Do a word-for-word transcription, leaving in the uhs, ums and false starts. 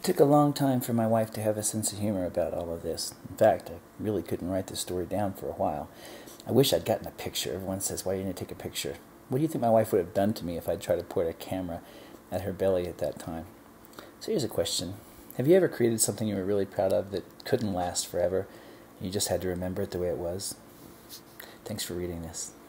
It took a long time for my wife to have a sense of humor about all of this. In fact, I really couldn't write this story down for a while. I wish I'd gotten a picture. Everyone says, why didn't you take a picture? What do you think my wife would have done to me if I'd tried to point a camera at her belly at that time? So here's a question. Have you ever created something you were really proud of that couldn't last forever? You just had to remember it the way it was? Thanks for reading this.